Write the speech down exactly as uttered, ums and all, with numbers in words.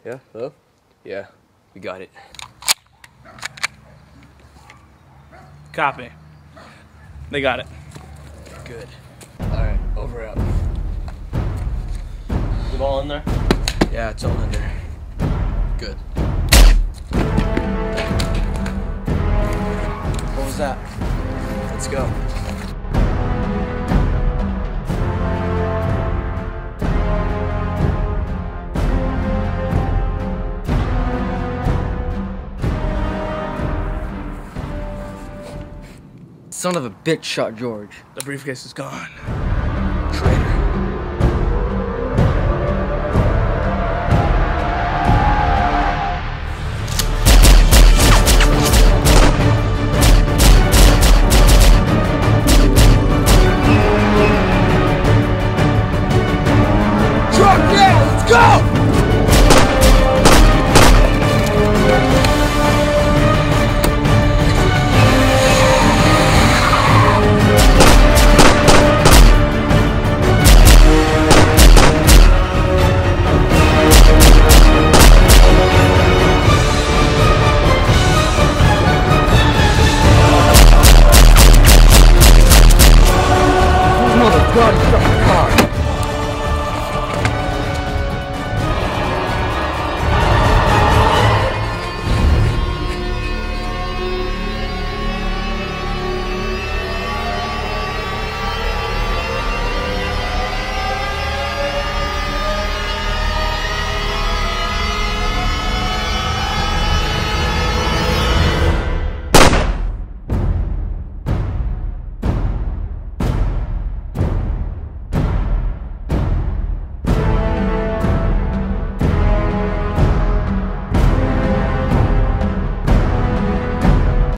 Yeah, hello? Yeah, we got it. Copy. They got it. Good. Alright, over out. Is it all in there? Yeah, it's all in there. Good. What was that? Let's go. Son of a bitch shot George. The briefcase is gone. Traitor. Truck, yeah, let's go!